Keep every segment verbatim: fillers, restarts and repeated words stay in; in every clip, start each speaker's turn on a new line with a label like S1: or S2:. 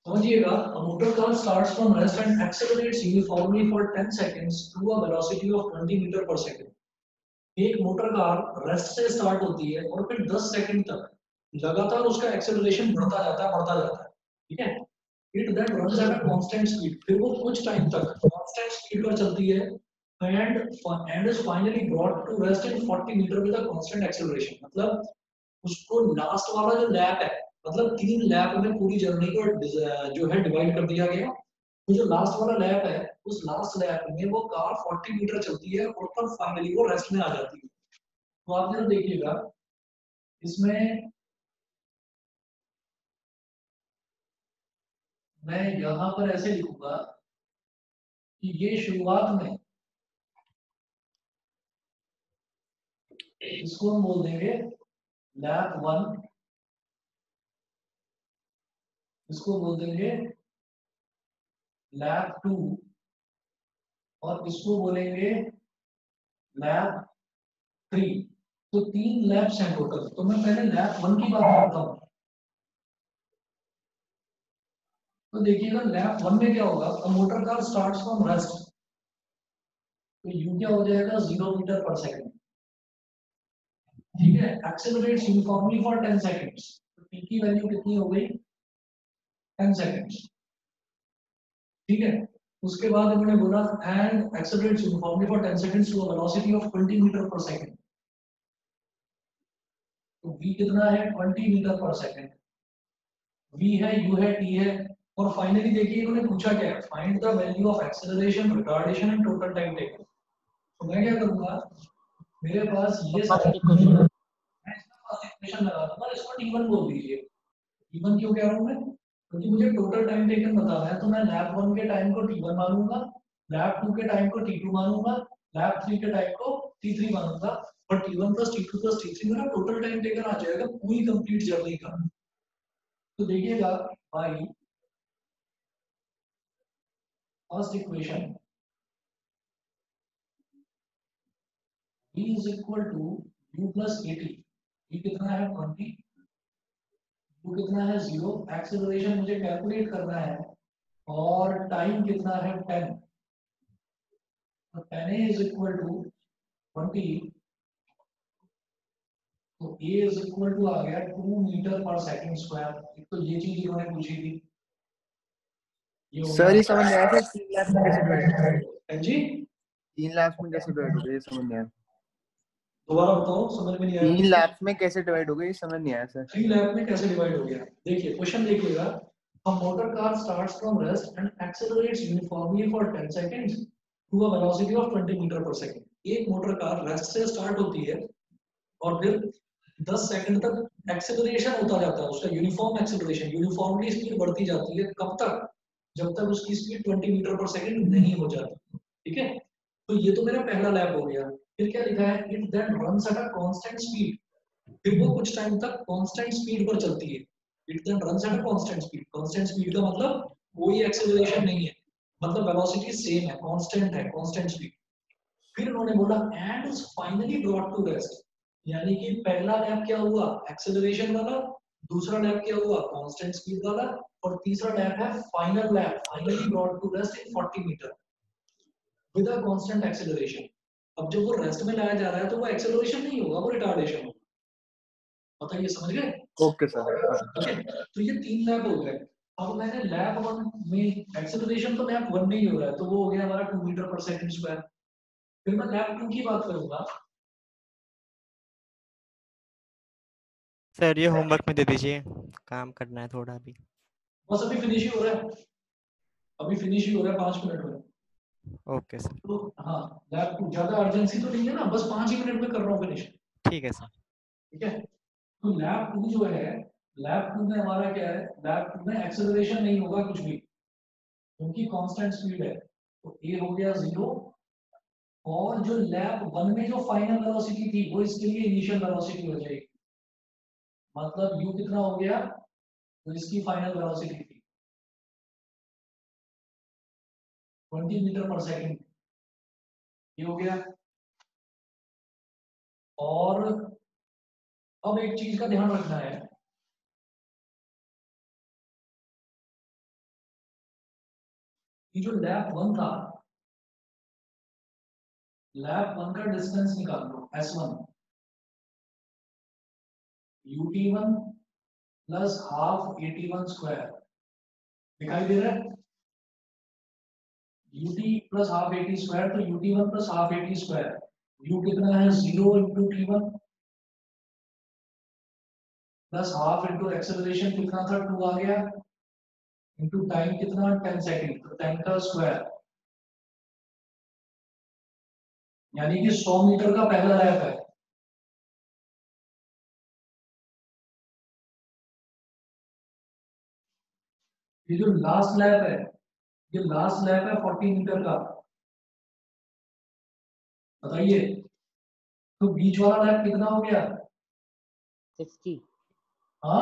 S1: समझिएगा, a motor car starts from rest and accelerates uniformly for ten seconds to a velocity of twenty metre per second. एक motor car rest से start होती है और फिर दस सेकंड तक लगातार उसका एक्सेलरेशन बढ़ता जाता है बढ़ता जाता है, ठीक है। It then runs at a constant speed, फिर वो कुछ टाइम तक कांस्टेंट स्पीड पर चलती है and and is finally brought to rest in forty meter with a constant acceleration. मतलब उसको लास्ट वाला जो लैप है, मतलब तीन लैप में पूरी जर्नी को जो है डिवाइड कर दिया गया। तो जो लास्ट वाला लैप है, उस लास्ट लैप में वो कार फोर्टी मीटर चलती है और तब फाइनली वो रेस्ट में आ जाती है। तो आप जरा देखिएगा इसमें, मैं यहां पर ऐसे लिखूंगा कि ये शुरुआत में, इसको हम बोल देंगे लैप वन, इसको बोल देंगे लैप टू और इसको बोलेंगे लैप थ्री। तो तीन लैप्स हैं टोटल। तो मैं पहले लैप वन की बात करता हूँ। तो देखिएगा लैप वन में क्या होगा, तो motor car starts from rest, तो यू क्या हो जाएगा जीरो मीटर पर सेकंड, ठीक है। Accelerates uniformly for ten seconds, तो टी की वैल्यू कितनी हो गई, टेन सेकंड्स, ठीक है। उसके बाद इन्होंने बोला and accelerates uniformly for ten seconds to a velocity of twenty meter per second. तो v कितना है, twenty meter per second. v है, u है, t है। और फाइनली देखिए इन्होंने पूछा क्या है, find the value of acceleration, retardation and total time taken. तो मैं क्या करूंगा, मेरे पास ये सारा इक्वेशन, मैं इसका पास इक्वेशन लगा दूंगा, इसको टी वन बोल दीजिए। टी वन क्यों कह रहा हूं मैं, क्योंकि मुझे टोटल टाइम टेकन बताना है। तो मैं लैप वन के टाइम को टी वन मानूंगा, लैप टू के टाइम को टी टू मानूंगा, लैप थ्री के टाइम को टी थ्री मानूंगा। और t one plus t two plus t three मेरा टोटल टाइम टेकन आ जाएगा पूरी कंप्लीट जर्नी का। तो देखिएगा भाई, first equation v is equal to u plus eighty। v कितना है ट्वेंटी, u कितना है जीरो, एक्सेलरेशन मुझे कैलकुलेट करना है, और टाइम कितना है टेन। तो ten is equal to twenty, तो a इज इक्वल टू आ गया two meter per second square. एक तो ये चीज इन्होंने पूछी थी, ये हो
S2: सर
S1: गया।
S2: ये समझ नहीं आया, तीन लाख में कैसे डिवाइड
S1: हाँ जी,
S2: तीन लाख में कैसे डिवाइड हो गया, ये समझ नहीं आया।
S1: दोबारा बताओ, समझ में नहीं आया।
S2: तीन लाख में कैसे डिवाइड हो गया, ये समझ नहीं आया सर।
S1: थ्री लैप में कैसे डिवाइड हो गया, देखिए क्वेश्चन देखिएगा। A motor car starts from rest and accelerates uniformly for ten seconds to a velocity of twenty meter per second। एक मोटर कार रेस्ट से स्टार्ट होती है और फिर दस सेकंड तक एक्सेलरेशन होता जाता है, उसका यूनिफॉर्म एक्सेलरेशन, यूनिफॉर्मली स्पीड बढ़ती जाती है। कब तक, जब तक उसकी speed twenty meter per second नहीं हो जाती, ठीक है। तो ये तो मेरा पहला लैप हो गया। फिर क्या लिखा है, it then runs at a constant speed, फिर वो कुछ टाइम तक कांस्टेंट स्पीड पर चलती है। It then runs at a constant speed, constant speed का मतलब कोई एक्सेलरेशन नहीं है, मतलब वेलोसिटी सेम है, कांस्टेंट है, कांस्टेंट स्पीड। फिर उन्होंने बोला and is finally brought to rest, यानी कि पहला लैप क्या हुआ, एक्सेलरेशन वाला, दूसरा लैप क्या हुआ, कांस्टेंट स्पीड वाला, और तीसरा लैप है final lap, finally brought to rest in forty meter with a constant acceleration. अब जब वो रेस्ट में लाया जा रहा है तो वो एक्सेलरेशन नहीं होगा, वो रिटार्डेशन होगा। बताइए, समझ गए।
S2: Okay sir.
S1: ओके, तो ये तीन लैप हो गए। अब मैंने लैप वन में एक्सेलरेशन तो लैप वन में ही हो रहा है, तो वो हो गया हमारा two meter per second square. फिर मैं लैप टू की बात करूंगा।
S3: सर ये होमवर्क में दे दीजिए, काम करना है थोड़ा अभी।
S1: बस अभी फिनिश ही हो रहा है, अभी फिनिश ही हो रहा है पांच मिनट में।
S3: Okay sir.
S1: तो हाँ, लैप टू ज्यादा अर्जेंसी तो नहीं है ना, बस पांच ही मिनट में कर रहा हूँ फिनिश,
S3: ठीक है सर।
S1: ठीक है। तो लैप टू जो है, लैप टू में हमारा क्या है, लैप टू में एक्सेलरेशन नहीं होगा कुछ भी, क्योंकि कांस्टेंट स्पीड है। तो ए हो गया जीरो, और जो लैप वन में जो फाइनल वेलोसिटी थी वो इसके लिए इनिशियल वेलोसिटी हो जाएगी। मतलब यू कितना हो गया, तो इसकी फाइनल वेलोसिटी थी ट्वेंटी मीटर पर सेकंड, ये हो गया। और अब एक चीज का ध्यान रखना है, ये जो लैप वन था, लैप वन का डिस्टेंस निकाल लो S one, u t one plus half a t one square, दिखाई दे रहा है? ut plus half a t square, तो ut one plus half a t square, u कितना है zero into t one plus half into acceleration कितना था two आ गया, इंटू टाइम कितना टेन सेकेंड, तो टेन का स्क्वायर, यानी कि सौ मीटर का पहला लैप है। ये जो लास्ट लैप है, ये लास्ट लैप है फोर्टी मीटर का, बताइए तो बीच वाला लैप कितना हो गया?
S4: सिक्सटी।
S1: हाँ,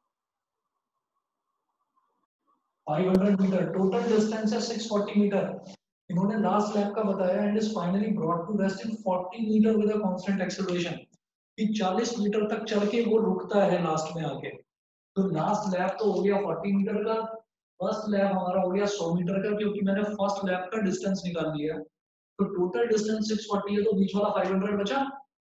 S1: five hundred meter, total distance है सिक्स फोर्टी मीटर। इन्होंने लास्ट लैप का बताया and is finally brought to rest in forty meter with a constant acceleration, कि चालीस मीटर तक चढ़ के वो रुकता है लास्ट में आके। तो लास्ट लैप तो हो गया फोर्टी मीटर का, फर्स्ट लैप हमारा हो गया सौ मीटर का, क्योंकि मैंने फर्स्ट लैप का डिस्टेंस निकाल लिया। तो टोटल डिस्टेंस सिक्स फोर्टी है, तो बीच वाला फाइव हंड्रेड बचा।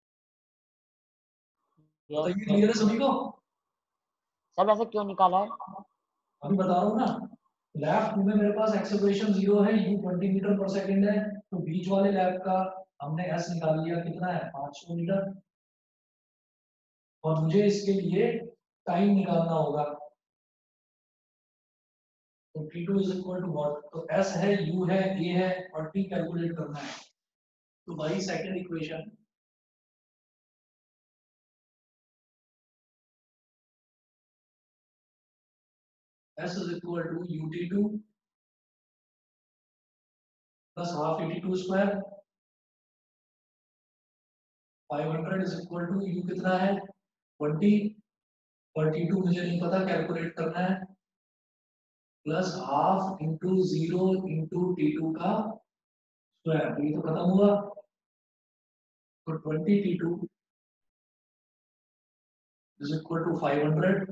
S1: तो ये क्लियर है सभी को?
S4: सब ऐसे क्यों निकाला है?
S1: अभी बता रहा हूँ ना, लैप टू में मेरे पास एक्सेलरेशन जीरो है, u twenty meter per second है, तो बीच वाले लैप का हमने एस निकाल लिया, कितना है पाँच सौ मीटर, और मुझे इसके लिए टाइम निकालना होगा। तो t two is equal to what, तो एस है, यू है, ए है, और टी कैलकुलेट करना है। तो भाई second equation, S is equal to U T two plus half eighty two square, five hundred is equal to U कितना है ट्वेंटी, थर्टी टू मुझे नहीं पता, कैलकुलेट करना है, plus half into zero into t two का square, ये तो खत्म हुआ। तो twenty t two is equal to five hundred,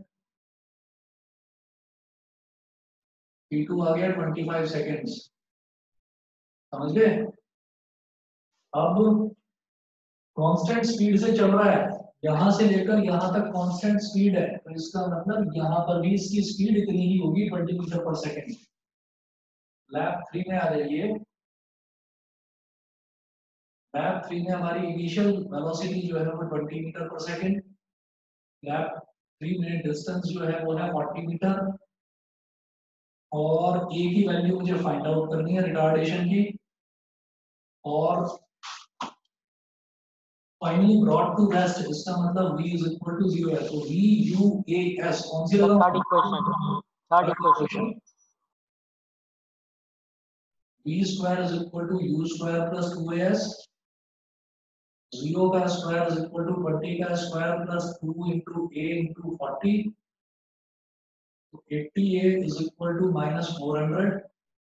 S1: t two आ गया ट्वेंटी फाइव सेकेंड्स, समझ गए? अब कांस्टेंट स्पीड से चल रहा है, यहां से लेकर यहां तक कांस्टेंट स्पीड है, तो इसका मतलब यहां पर भी इसकी स्पीड इतनी ही होगी, twenty meter per second. Lap three में आ जाइए, लैप थ्री में हमारी इनिशियल वेलोसिटी जो है वो twenty meter per second, lap three में डिस्टेंस जो है वो है फोर्टी मीटर, और ए की वैल्यू मुझे फाइंड आउट करनी है रिटार्डेशन की, और फाइनली ब्रॉट टू रेस्ट, इसका मतलब v is equal to zero है, तो v u a s कौन सी लगाऊं?
S4: Third equation, third equation
S1: v square is equal to u square plus two a S, zero का square is equal to twenty का square plus two into a into forty, तो eighty a is equal to minus four hundred,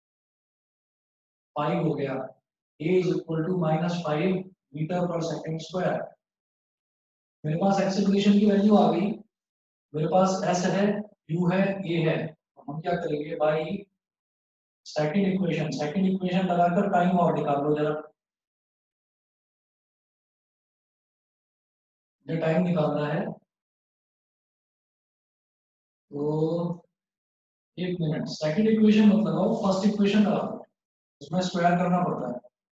S1: five हो गया, a is equal to minus five meter per second square. मेरे पास acceleration की value आ गई, मेरे पास s है, u है, a है, तो हम क्या करेंगे भाई, सेकंड इक्वेशन, सेकंड इक्वेशन लगाकर टाइम और निकाल लो जरा, ये टाइम निकालना है, तो एक मिनट, सेकंड इक्वेशन मत लगाओ, फर्स्ट इक्वेशन लगाओ, उसमें स्क्वायर करना पड़ता है।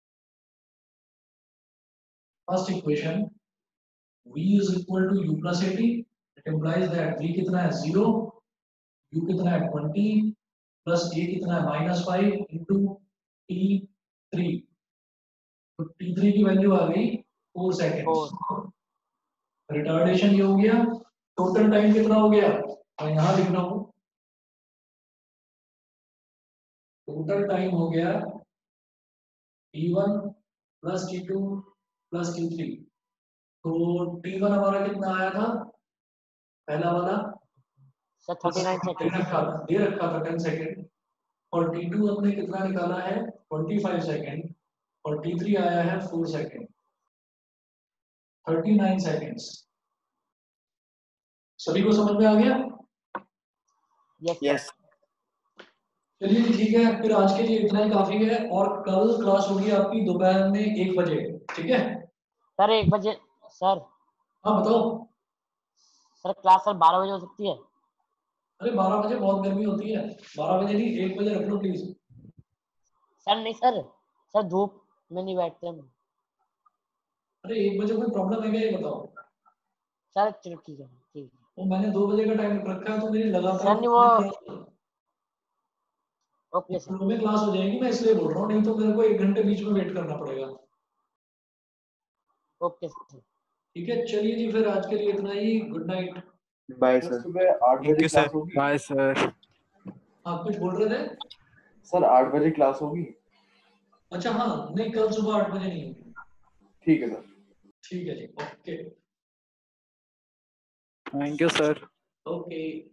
S1: First equation v is equal to u plus eighty, it implies that v कितना है जीरो, u कितना है ट्वेंटी, प्लस a कितना है minus five into t three, तो टी थ्री की वैल्यू आ गई फोर सेकेंड, रिटार्डेशन ये हो गया, टोटल टाइम कितना हो गया, मैं यहाँ लिख रहा हूँ, टोटल टाइम हो गया t one plus t two plus t three, तो टी वन हमारा कितना आया था, पहला वाला
S4: सर थर्टी नाइन
S1: दे
S4: सेकंड
S1: रखा था, दे रखा था टेन सेकेंड, और टी टू हमने कितना निकाला है ट्वेंटी फाइव सेकेंड, और टी थ्री आया है four second, thirty nine seconds. सभी को समझ में आ गया?
S4: यस
S2: यस
S1: चलिए जी, ठीक है, फिर आज के लिए इतना ही काफी है, और कल क्लास होगी आपकी दोपहर में एक बजे, ठीक है?
S4: सर एक बजे सर
S1: हाँ बताओ।
S4: सर क्लास सर बारह बजे हो सकती है?
S1: अरे बारह बजे बहुत गर्मी होती है, बारह बजे नहीं, एक बजे रख लो प्लीज।
S4: सर नहीं सर सर धूप में नहीं बैठते हम।
S1: अरे एक बजे कोई प्रॉब्लम है क्या, ये बताओ?
S4: सर चलो ठीक है ठीक है।
S1: वो मैंने दो बजे का टाइम रखा है, तो मेरी लगातार
S4: सर नहीं वो
S1: क्लास
S4: ओके सर
S1: में क्लास हो जाएगी, मैं इसलिए बोल रहा हूँ, नहीं तो मेरे को एक घंटे बीच में वेट करना पड़ेगा।
S4: Okay sir.
S1: ठीक है, चलिए जी, फिर आज के लिए इतना ही, good night.
S2: Bye
S5: sir
S2: sir.
S5: सुबह आठ
S3: थैंक
S5: बजे
S3: यू
S5: क्लास
S3: सर।
S5: होगी?
S6: Bye sir.
S1: आप कुछ बोल रहे थे?
S5: सर आठ बजे क्लास होगी?
S1: अच्छा हाँ, नहीं कल सुबह आठ बजे नहीं होगी।
S5: ठीक है सर।
S1: ठीक है जी, okay
S6: thank you sir.
S1: Okay.